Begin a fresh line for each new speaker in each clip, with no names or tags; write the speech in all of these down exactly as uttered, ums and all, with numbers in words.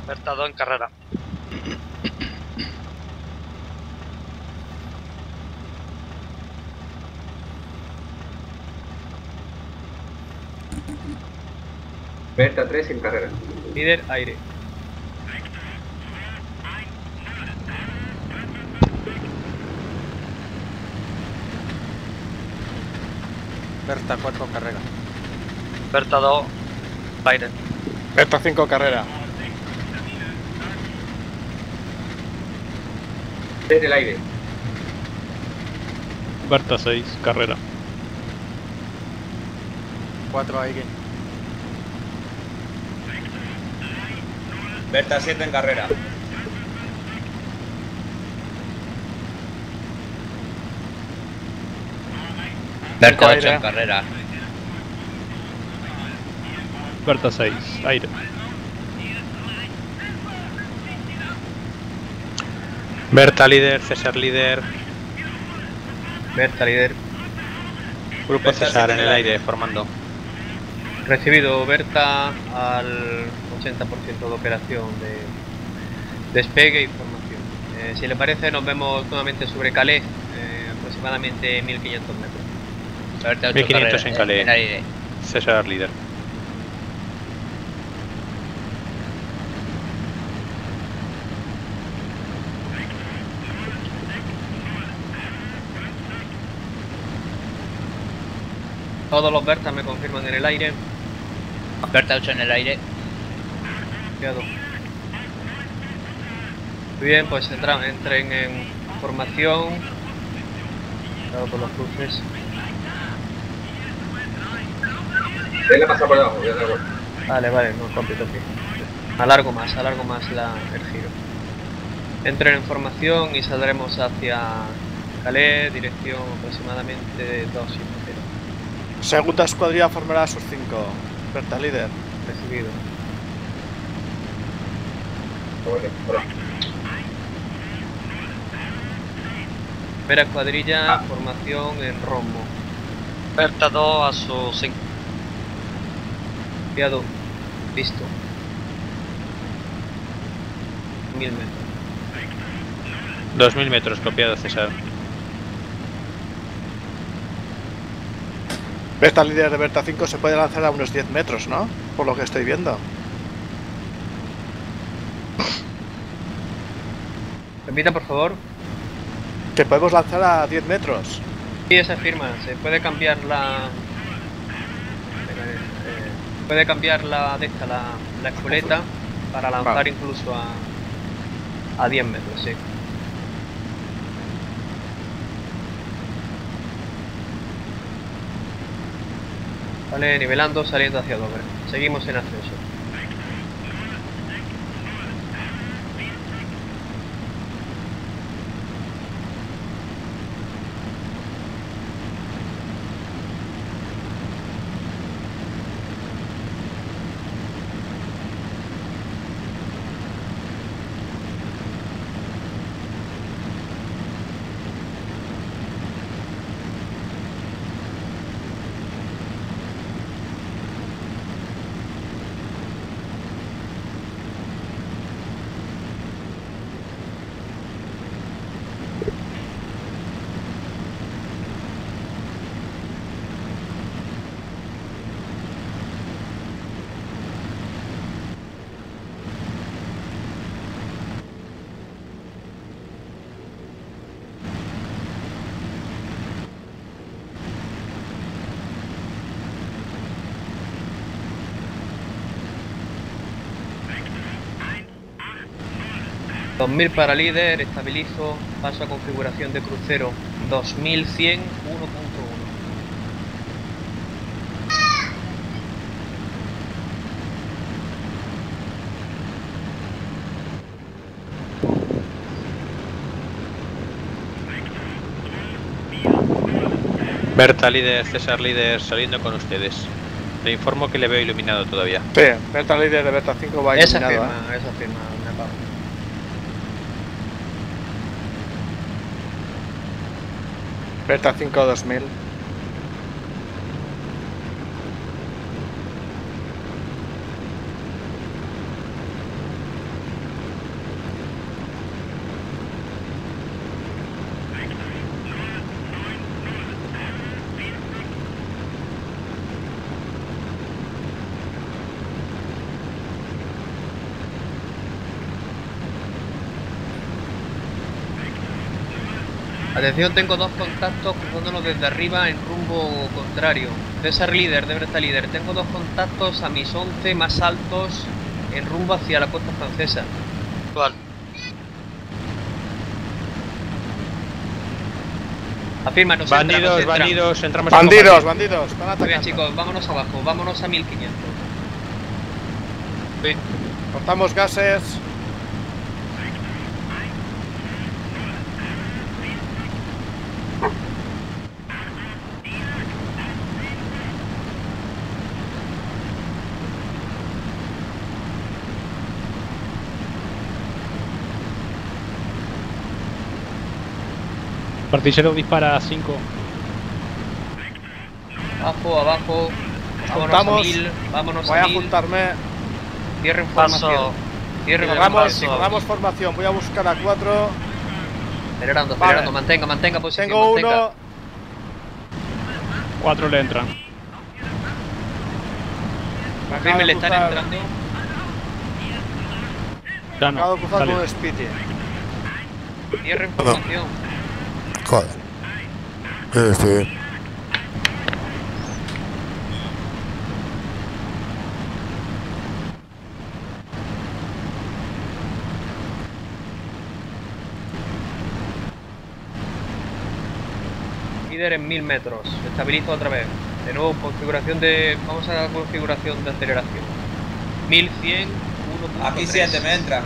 Berta dos en carrera.
Berta tres en carrera.
Líder, aire.
Berta cuatro carrera.
Berta dos, aire.
Berta cinco carrera.
Desde el aire.
Berta seis carrera.
cuatro aire.
Berta siete en carrera.
Berta ocho
aire.
en carrera.
Berta seis, aire.
Berta líder, César líder.
Berta, líder.
Grupo
Berta
César
siete
en el aire, formando.
Recibido Berta al ochenta por ciento de operación de despegue y formación. Eh, si le parece, nos vemos nuevamente sobre Calais, eh, aproximadamente mil quinientos metros.
Berta ocho
mil quinientos
carrera,
en Calais.
en aire.
César líder.
Todos los Bertas me confirman en el aire.
Berta ocho en el aire.
Copiado. Muy bien, pues entra, entren en formación. Cuidado por los cruces.
Él la pasa por debajo, voy a dar vuelta.
Vale, vale, no completo aquí. Alargo más, alargo más la, el giro. Entren en formación y saldremos hacia Calais, dirección aproximadamente dos siete cero.
Segunda escuadrilla formará sus cinco. Berta líder.
Recibido.
Bueno, hola.
Primera escuadrilla, formación en rombo.
Berta dos a su cinco.
Copiado. Listo. Mil metros.
dos mil metros, copiado César.
Berta líder de Berta cinco se puede lanzar a unos diez metros, ¿no? Por lo que estoy viendo.
Repita, por favor.
Que podemos lanzar a diez metros.
Sí, esa firma. Se puede cambiar la... Eh, puede cambiar la de esta, la, la espoleta para lanzar
Vale.
incluso a, a diez metros, sí. Vale, nivelando, saliendo hacia Dover. Seguimos en ascenso. dos mil para líder, estabilizo, paso a configuración de crucero dos mil cien uno punto uno.
Berta líder, César líder, saliendo con ustedes. Le informo que le veo iluminado todavía.
Sí, Berta líder de Berta cinco va
Esa
iluminado.
firma, esa firma, me apago.
Berta cinco dos mil.
Atención, tengo dos contactos cruzándonos desde arriba en rumbo contrario. César líder, de Berta líder. Tengo dos contactos a mis once más altos en rumbo hacia la costa francesa.
¿Cuál?
Afirma, nos entra, nos
Bandidos,
entra.
bandidos, entramos en
Bandidos,
combate.
bandidos, están
Muy bien,
atacando.
chicos, vámonos abajo, vámonos a mil quinientos.
Sí.
Cortamos gases.
Artillero dispara a cinco.
Abajo, abajo. Vámonos
Juntamos.
a mil, vámonos
Voy
a
a
mil.
juntarme.
Cierren
Paso.
formación. Cierren
Cerramos,
formación.
cerramos formación. Voy a buscar a cuatro.
Acelerando,
Vale.
acelerando. Mantenga, mantenga posición.
Tengo
mantenga.
uno.
Cuatro le entran.
Me acaba
Confirme,
de
le están
cruzar-
entrando.
Ya
Acabo
no.
de cruzar
Sale.
con un Spitty.
Cierren formación.
Joder. Sí, sí.
Líder en mil metros. Estabilizo otra vez. De nuevo, configuración de. Vamos a la configuración de aceleración. mil cien, uno punto tres.
Aquí siete me entra.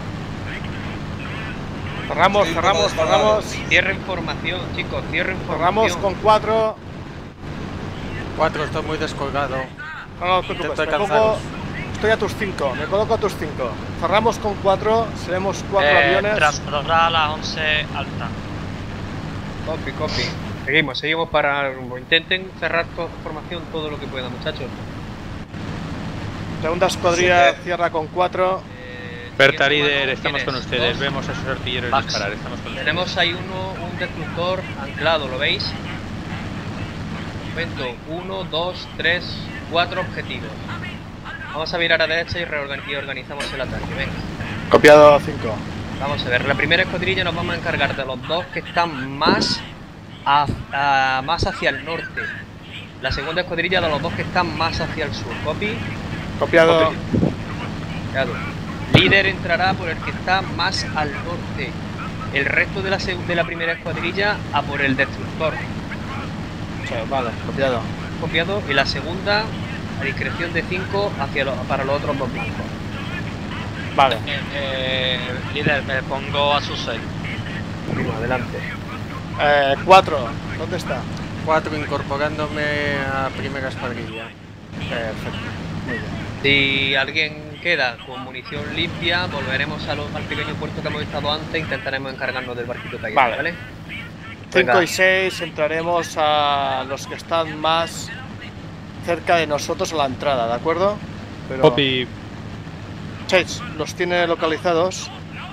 Cerramos,
Estoy un
cerramos,
poco descolgado.
cerramos.
Cierren formación, chicos. Cierren
Cerramos
formación.
con cuatro.
cuatro, estoy muy descolgado.
No, no te preocupes.
Intento
Me pongo,
alcanzaros.
estoy a tus cinco. Me coloco a tus cinco. Cerramos con cuatro. Seremos cuatro
Eh,
aviones.
Trasladar a las once alta.
Copy, copy. Seguimos, seguimos para el rumbo. Intenten cerrar toda formación todo lo que puedan, muchachos.
Segunda escuadrilla
Siete.
cierra con cuatro.
Eh,
Berta
¿tienes
líder,
uno?
estamos
¿Tienes
con ustedes.
dos?
Vemos a sus artilleros
Max.
disparar. Estamos con
Tenemos
ustedes.
ahí uno, un destructor anclado, ¿lo veis? Momento, uno, dos, tres, cuatro objetivos. Vamos a virar a derecha y reorgan- y organizamos el ataque, venga.
Copiado cinco.
Vamos a ver, la primera escuadrilla nos vamos a encargar de los dos que están más, a- a- más hacia el norte. La segunda escuadrilla de los dos que están más hacia el sur. Copy.
Copiado.
Claro. Líder entrará por el que está más al norte. El resto de la, seg- de la primera escuadrilla a por el destructor.
Sí, vale, copiado.
Copiado. Y la segunda a discreción de cinco hacia lo- para los otros dos blancos.
Vale.
Eh, eh, líder, me pongo a sus seis.
Continúa, adelante.
Eh, cuatro. ¿Dónde está?
cuatro incorporándome a primera escuadrilla.
Perfecto. Muy bien.
Si alguien queda con munición limpia, volveremos a lo- al pequeño puerto que hemos estado antes e intentaremos encargarnos del barquito taller,
Vale.
¿vale?
cinco
Venga.
y seis entraremos a los que están más cerca de nosotros a la entrada, ¿de acuerdo? Pero
Copy.
seis los tiene localizados.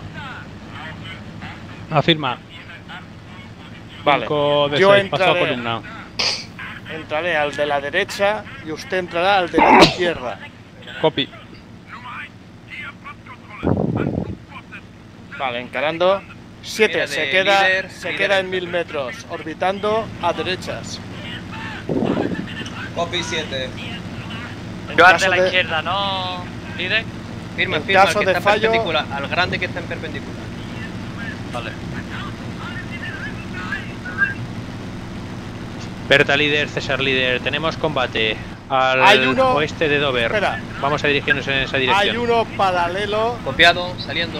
Afirma.
Vale.
cinco de
Yo
seis. Paso a
entraré.
columna.
Entraré al de la derecha y usted entrará al de la izquierda.
Copy.
Vale, encarando. siete
Mira,
se
de
queda,
líder,
se
líder
queda en
entra.
mil metros, orbitando a derechas.
Copy siete.
En
Yo al
caso
de la
de-
izquierda, ¿no? Líder.
Firma,
En
firma,
caso
al que
de
está
fallo-
perpendicular, al grande que está en perpendicular.
Vale.
Berta líder, César líder. Tenemos combate al
Hay uno-
oeste de Dover.
Espera.
Vamos a dirigirnos en esa
Hay
dirección.
uno paralelo.
Copiado, saliendo.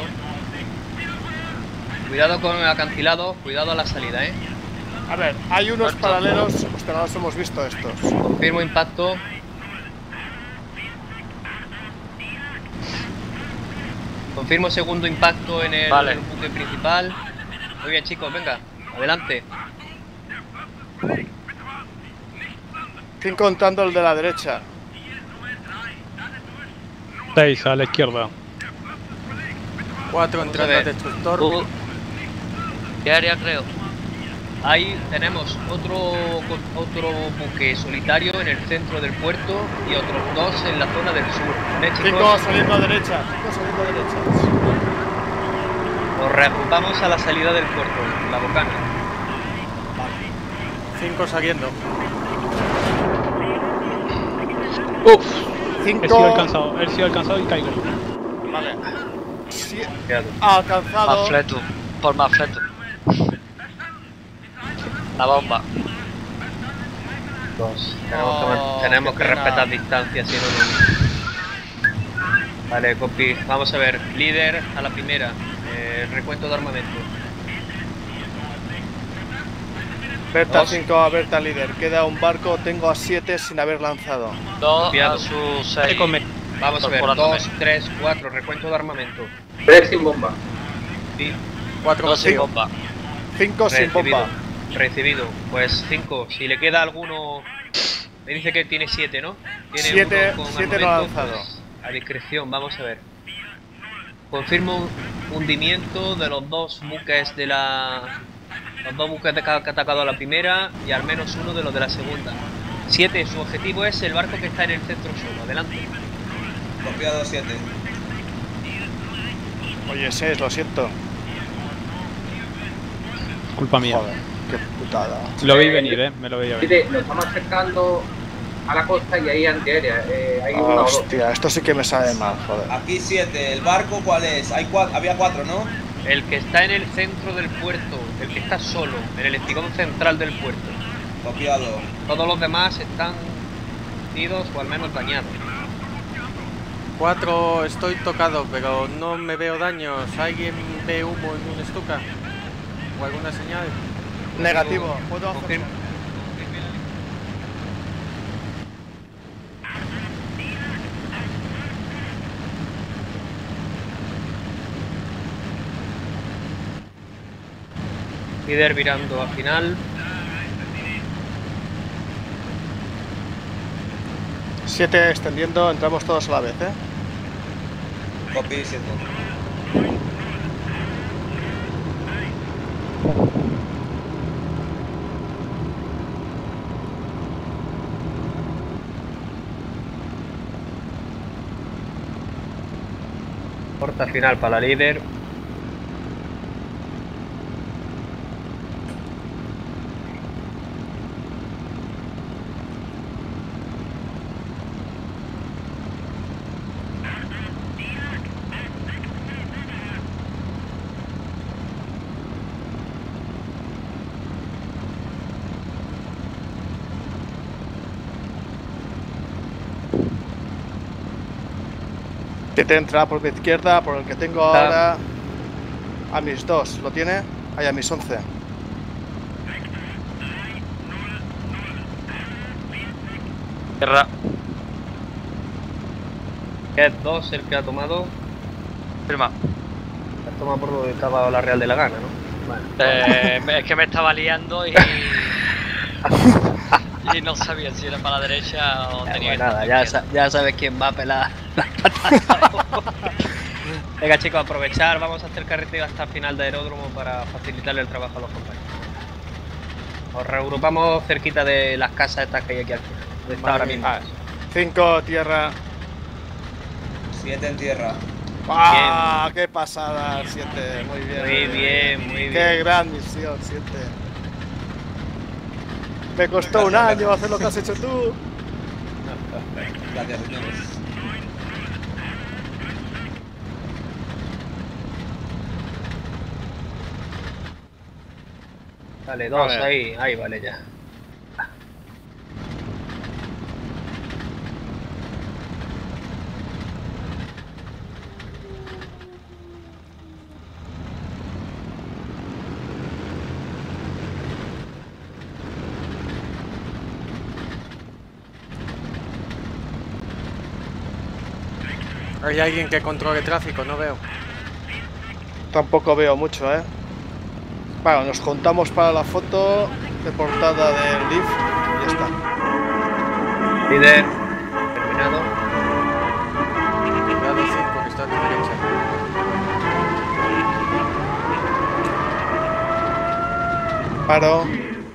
Cuidado con el acantilado, cuidado a la salida, eh.
A ver, hay unos
Corto.
paralelos. Hostia, no los hemos visto estos.
Confirmo impacto. Confirmo segundo impacto en el
Vale.
buque principal. Muy bien, chicos, venga, adelante.
Cinco contando el de la derecha.
seis a la izquierda.
cuatro
Vamos
entrando
a
al
ver.
destructor.
Uh, ¿Qué área creo?
Ahí tenemos otro, otro buque solitario en el centro del puerto y otros dos en la zona del sur. ¿Vale,
Cinco
chicos?
saliendo a derecha. Cinco saliendo a derechas.
Nos reagrupamos a la salida del puerto, en la bocana.
cinco saliendo.
Uf, he sido
cinco.
alcanzado, he sido alcanzado y caigo.
Vale. Sí,
Quedado.
ha alcanzado.
Mafletu, por Mafletu. La bomba.
Dos. Tenemos que,
Oh,
man- tenemos
qué
que
pena.
respetar distancias, si no, no. Vale, copy. Vamos a ver. Líder a la primera. Eh, recuento de armamento.
Berta
Dos.
cinco a Berta líder. Queda un barco, tengo a siete sin haber lanzado.
Dos
Copiado.
a su seis.
Vamos a ver.
Incorporándome.
Dos, tres, cuatro. Recuento de armamento.
tres sin bomba.
Sí.
cuatro
Dos sin
vacío.
bomba.
cinco sin
Recibido.
bomba.
Recibido. Pues cinco. Si le queda alguno. Me dice que tiene siete, ¿no? Tiene
Siete-
uno con
siete no ha
armamento,
lanzado.
pues, a discreción, vamos a ver. Confirmo un hundimiento de los dos buques de la. Los dos buques de que ha atacado a la primera y al menos uno de los de la segunda. siete. Su objetivo es el barco que está en el centro sur. Adelante.
Copiado siete.
Oye, seis, lo siento.
Culpa mía.
Joder, qué putada.
Lo vi venir, eh, me lo veía venir.
Fíjate, nos estamos acercando a la costa y hay antiaérea. Eh, hay una o dos.
Hostia, esto sí que me sabe mal, joder.
Aquí siete. ¿El barco cuál es? Hay cuatro, había cuatro, ¿no?
El que está en el centro del puerto, el que está solo, en el espigón central del puerto.
Copiado.
Todos los demás están heridos o al menos dañados.
cuatro, estoy tocado, pero no me veo daños. ¿Alguien ve humo en un Stuka? ¿O alguna señal?
Negativo, puedo hacer.
Confirmo. Líder virando a final.
siete extendiendo, entramos todos a la vez, ¿eh?
Copy siete.
Corta final para la líder.
siete entra por mi izquierda, por el que tengo ahora. A mis dos, ¿lo tiene? Ahí a mis once.
Tierra.
Es dos el que ha tomado.
Firma.
Ha tomado por lo que estaba la Real de la Gana, ¿no? Bueno.
Eh, me- es que me estaba liando y. y no sabía si era para la derecha o
Ya,
tenía
pues
que
nada,
estar
ya,
izquierda.
sa- ya sabes quién va a pelar las patatas. Venga chicos, aprovechar, vamos a hacer carretera hasta el final de aeródromo para facilitarle el trabajo a los compañeros. Nos reagrupamos cerquita de las casas estas que hay aquí al final. donde está ahora mismo.
cinco, tierra.
siete en tierra.
¡Ah! ¡Qué pasada! siete, muy bien.
Muy bien, muy bien.
¡Qué gran misión, siete! Me costó un
Gracias,
año
gracias.
hacer lo que has hecho tú.
Gracias, señores.
Vale, dos,
A ver.
ahí, ahí, vale ya.
Hay alguien que controle tráfico, no veo.
Tampoco veo mucho, ¿eh? Bueno, nos juntamos para la foto de portada del Leaf y ya está.
Líder, terminado.
Cuidado cinco que está a tu derecha.
Paro.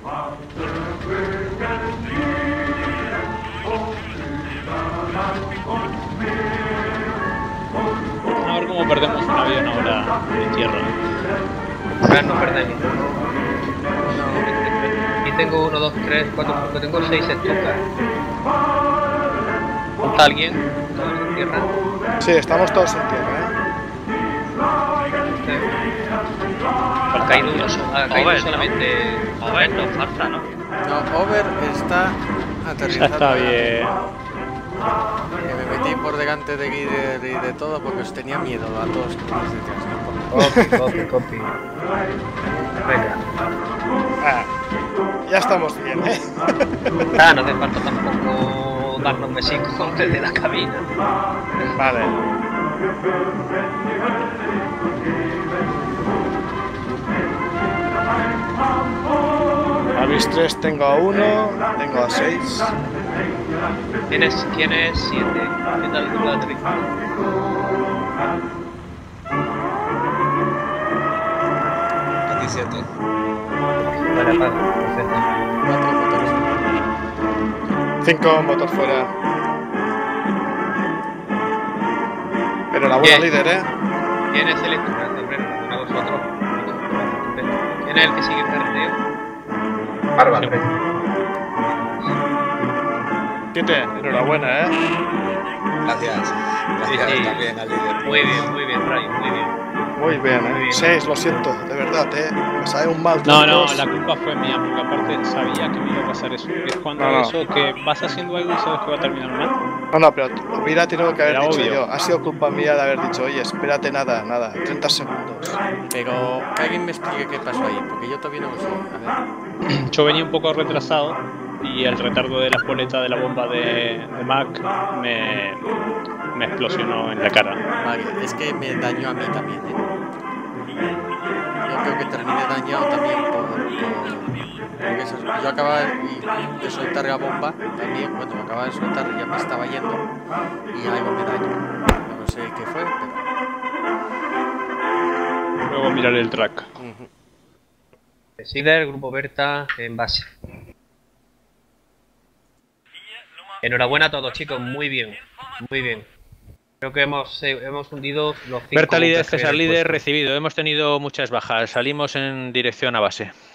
A ver cómo perdemos un avión ahora de tierra.
Ahora no perdemos. Y tengo uno, dos, tres, cuatro, cinco, tengo seis Stuka. ¿Está alguien? ¿Todos en tierra?
Sí, estamos todos en tierra, ¿eh?
Ha caído, uno, so- ha caído
Over,
solamente...
Over, no falta, ¿no?
No, Over está aterrizando.
Está bien.
Que me metí por delante de Guider y de todo porque os tenía miedo a todos que tenéis detrás. ¿no?
Copy, copy, copy. Venga.
Ah, ya estamos bien, ¿eh?
Ah, no hace falta tampoco darnos besitos desde la cabina.
Vale. Habéis tres, tengo a uno, tengo a seis.
¿Quién es, quién es siete? ¿Qué tal tú la aterrizada?
Aquí siete.
Vale, apago, perfecto.
Cuatro motores.
Cinco, motor fuera. Pero la buena
Bien.
líder, ¿eh?
¿Quién es el estudiante, hombre? A vosotros. ¿Quién es el que sigue el carreteo?
Barba, tres.
Siete, enhorabuena, ¿eh?
Gracias. Gracias
Sí, sí.
también al líder.
Muy bien, muy bien, Ray, muy bien.
Muy bien,
Muy
¿eh?
bien.
Seis, lo siento, de verdad, ¿eh? Me sale un mal.
No, no,
dos.
la culpa fue mía, porque aparte sabía que me iba a pasar eso. Es cuando
No, no.
eso, que vas haciendo algo y sabes que va a terminar mal.
No, no, pero lo hubiera tenido que haber
Era
dicho
obvio.
yo. Ha sido culpa mía de haber dicho, oye, espérate nada, nada, treinta segundos.
Pero que alguien me explique qué pasó ahí, porque yo todavía no lo sé. A ver.
Yo venía un poco retrasado y el retardo de la espoleta de la bomba de, de Mac me, me explosionó en la cara.
Vale, es que me dañó a mí también, ¿eh? Yo creo que terminé dañado también por... por porque eso- yo acababa de, de soltar la bomba también, cuando me acababa de soltar ya me estaba yendo y algo me dañó. No sé qué fue, pero...
Luego miraré el track.
Ujú.
Sider, Grupo Berta, en base. Enhorabuena a todos, chicos, muy bien, muy bien. Creo que hemos, eh, hemos hundido los cinco
Berta líder,
buques que
César
habíais
líder,
puesto.
recibido. Hemos tenido muchas bajas. Salimos en dirección a base.